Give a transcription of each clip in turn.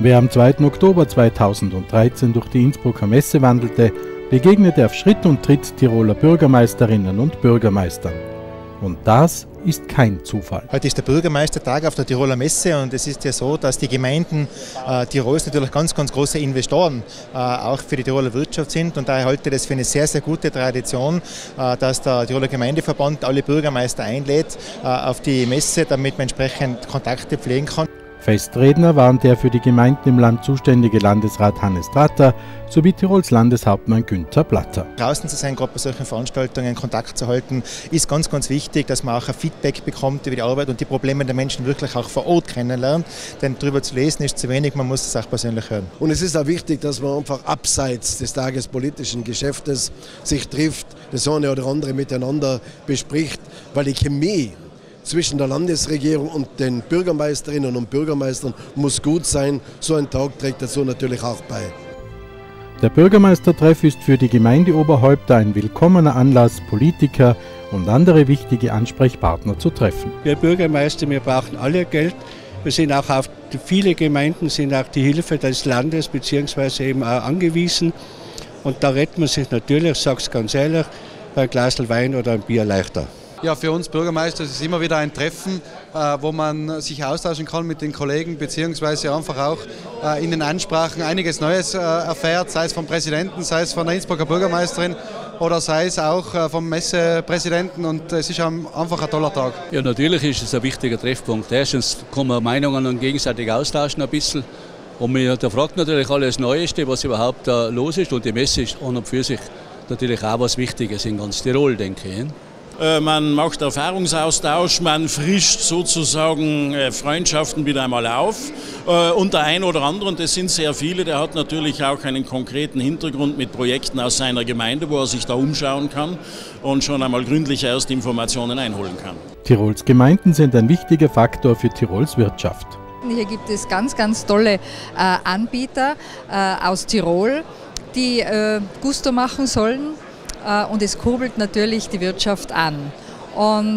Wer am 2. Oktober 2013 durch die Innsbrucker Messe wandelte, begegnete auf Schritt und Tritt Tiroler Bürgermeisterinnen und Bürgermeistern. Und das ist kein Zufall. Heute ist der Bürgermeistertag auf der Tiroler Messe und es ist ja so, dass die Gemeinden Tirols natürlich ganz große Investoren auch für die Tiroler Wirtschaft sind und daher halte ich das für eine sehr gute Tradition, dass der Tiroler Gemeindeverband alle Bürgermeister einlädt auf die Messe, damit man entsprechend Kontakte pflegen kann. Festredner waren der für die Gemeinden im Land zuständige Landesrat Hannes Tratter sowie Tirols Landeshauptmann Günther Platter. Draußen zu sein, gerade bei solchen Veranstaltungen Kontakt zu halten, ist ganz wichtig, dass man auch ein Feedback bekommt über die Arbeit und die Probleme der Menschen wirklich auch vor Ort kennenlernt. Denn darüber zu lesen ist zu wenig, man muss es auch persönlich hören. Und es ist auch wichtig, dass man einfach abseits des tagespolitischen Geschäftes sich trifft, das eine oder andere miteinander bespricht, weil die Chemie zwischen der Landesregierung und den Bürgermeisterinnen und Bürgermeistern muss gut sein. So ein Tag trägt dazu natürlich auch bei. Der Bürgermeistertreff ist für die Gemeindeoberhäupter ein willkommener Anlass, Politiker und andere wichtige Ansprechpartner zu treffen. Wir Bürgermeister, wir brauchen alle Geld. Wir sind auch auf viele Gemeinden, sind auch die Hilfe des Landes bzw. eben auch angewiesen. Und da rettet man sich natürlich, ich sage es ganz ehrlich, bei ein Glas Wein oder ein Bier leichter. Ja, für uns Bürgermeister ist es immer wieder ein Treffen, wo man sich austauschen kann mit den Kollegen, beziehungsweise einfach auch in den Ansprachen einiges Neues erfährt, sei es vom Präsidenten, sei es von der Innsbrucker Bürgermeisterin oder sei es auch vom Messepräsidenten, und es ist einfach ein toller Tag. Ja, natürlich ist es ein wichtiger Treffpunkt. Erstens kann man Meinungen und gegenseitig austauschen ein bisschen. Und man fragt natürlich alles Neueste, was überhaupt los ist, und die Messe ist an und für sich natürlich auch was Wichtiges in ganz Tirol, denke ich. Man macht Erfahrungsaustausch, man frischt sozusagen Freundschaften wieder einmal auf. Und der ein oder andere, und das sind sehr viele, der hat natürlich auch einen konkreten Hintergrund mit Projekten aus seiner Gemeinde, wo er sich da umschauen kann und schon einmal gründliche Erstinformationen einholen kann. Tirols Gemeinden sind ein wichtiger Faktor für Tirols Wirtschaft. Hier gibt es ganz tolle Anbieter aus Tirol, die Gusto machen sollen. Und es kurbelt natürlich die Wirtschaft an. Und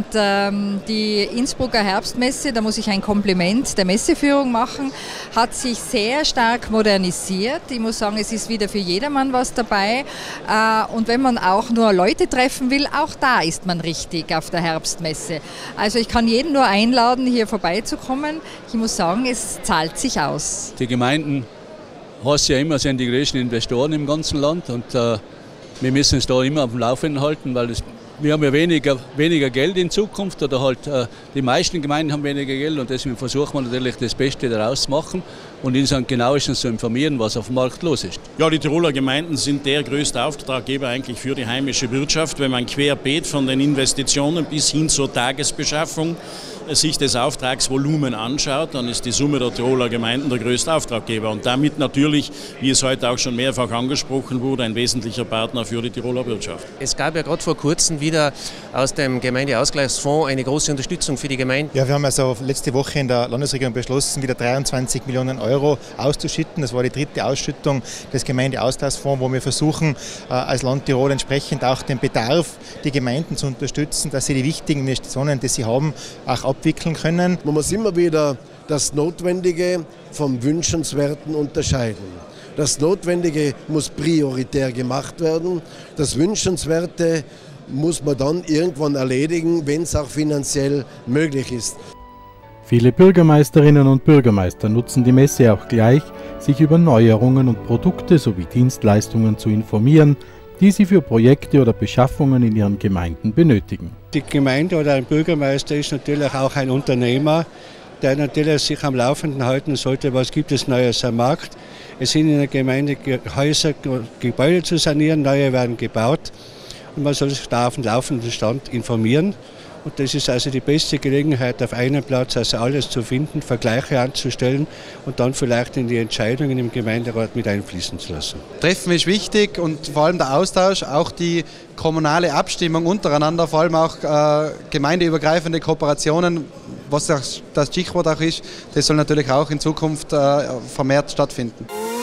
die Innsbrucker Herbstmesse, da muss ich ein Kompliment der Messeführung machen, hat sich sehr stark modernisiert. Ich muss sagen, es ist wieder für jedermann was dabei. Und wenn man auch nur Leute treffen will, auch da ist man richtig auf der Herbstmesse. Also ich kann jeden nur einladen, hier vorbeizukommen. Ich muss sagen, es zahlt sich aus. Die Gemeinden, heißt ja immer, sind die größten Investoren im ganzen Land, und wir müssen es da immer auf dem Laufenden halten, weil wir haben ja weniger Geld in Zukunft, oder halt die meisten Gemeinden haben weniger Geld, und deswegen versuchen wir natürlich das Beste daraus zu machen und uns am genauesten zu informieren, was auf dem Markt los ist. Ja, die Tiroler Gemeinden sind der größte Auftraggeber eigentlich für die heimische Wirtschaft. Wenn man querbeet von den Investitionen bis hin zur Tagesbeschaffung sich das Auftragsvolumen anschaut, dann ist die Summe der Tiroler Gemeinden der größte Auftraggeber und damit natürlich, wie es heute auch schon mehrfach angesprochen wurde, ein wesentlicher Partner für die Tiroler Wirtschaft. Es gab ja gerade vor kurzem wieder aus dem Gemeindeausgleichsfonds eine große Unterstützung für die Gemeinden. Ja, wir haben also letzte Woche in der Landesregierung beschlossen, wieder 23 Millionen Euro auszuschütten. Das war die dritte Ausschüttung des Gemeindeausgleichsfonds, wo wir versuchen, als Land Tirol entsprechend auch den Bedarf, die Gemeinden zu unterstützen, dass sie die wichtigen Investitionen, die sie haben, auch abwickeln können. Man muss immer wieder das Notwendige vom Wünschenswerten unterscheiden. Das Notwendige muss prioritär gemacht werden. Das Wünschenswerte muss man dann irgendwann erledigen, wenn es auch finanziell möglich ist. Viele Bürgermeisterinnen und Bürgermeister nutzen die Messe auch gleich, sich über Neuerungen und Produkte sowie Dienstleistungen zu informieren, die sie für Projekte oder Beschaffungen in ihren Gemeinden benötigen. Die Gemeinde oder ein Bürgermeister ist natürlich auch ein Unternehmer, der natürlich sich am Laufenden halten sollte, was gibt es Neues am Markt. Es sind in der Gemeinde Häuser, Gebäude zu sanieren, neue werden gebaut, und man soll sich da auf dem laufenden Stand informieren. Und das ist also die beste Gelegenheit, auf einem Platz also alles zu finden, Vergleiche anzustellen und dann vielleicht in die Entscheidungen im Gemeinderat mit einfließen zu lassen. Treffen ist wichtig, und vor allem der Austausch, auch die kommunale Abstimmung untereinander, vor allem auch gemeindeübergreifende Kooperationen, was das Stichwort auch ist, das soll natürlich auch in Zukunft vermehrt stattfinden.